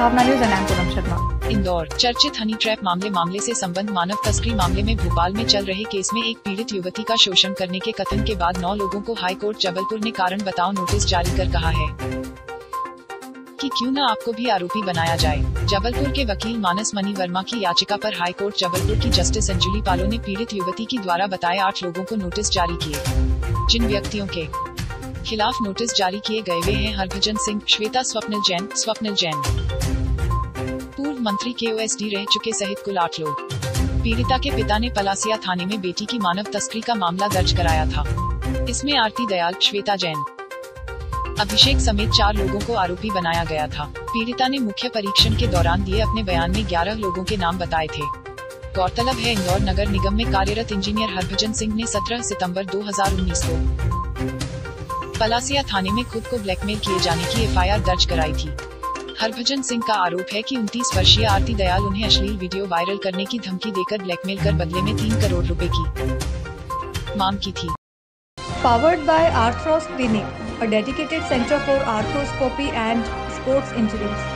Bhavna news and I'm Poonam Sharma. Indore चर्चित honey trap मामले से संबंध मानव तस्करी मामले में भोपाल में चल रहे केस में एक पीड़ित युवती का शोषण करने के कथन के बाद 9 लोगों को हाई कोर्ट जबलपुर ने कारण बताओ नोटिस जारी कर कहा है कि क्यों न आपको भी आरोपी बनाया जाए। जबलपुर के वकील मानस मनी वर्मा की याचिका पर हाई कोर्ट जबलपुर की जस्टिस अंजुली पालो ने पीड़ित युवती की द्वारा बताए 8 लोगों को नोटिस जारी किए। जिन व्यक्तियों के खिलाफ नोटिस जारी किए गए वे हैं हरभजन सिंह, श्वेता, स्वप्निल जैन, पूर्व मंत्री KOSD रह चुके सहित कुल 8 लोग। पीड़िता के पिता ने पलासिया थाने में बेटी की मानव तस्करी का मामला दर्ज कराया था। इसमें आरती दयाल, श्वेता जैन, अभिषेक समेत 4 लोगों को आरोपी बनाया गया था। पीड़िता ने मुख्य परीक्षण के दौरान दिए अपने बयान में 11 लोगों के नाम बताए थे। गौरतलब है इंदौर नगर निगम में कार्यरत इंजीनियर हरभजन सिंह ने 17 सितंबर 2019 को पलासिया थाने में खुद को ब्लैकमेल किए जाने की FIR दर्ज कराई थी। हरभजन सिंह का आरोप है कि 29 वर्षीय आरती दयाल उन्हें अश्लील वीडियो वायरल करने की धमकी देकर ब्लैकमेल कर बदले में 3 करोड़ रुपए की मांग की थी। Powered by Arthros Clinic, a dedicated center for arthroscopy and sports injuries.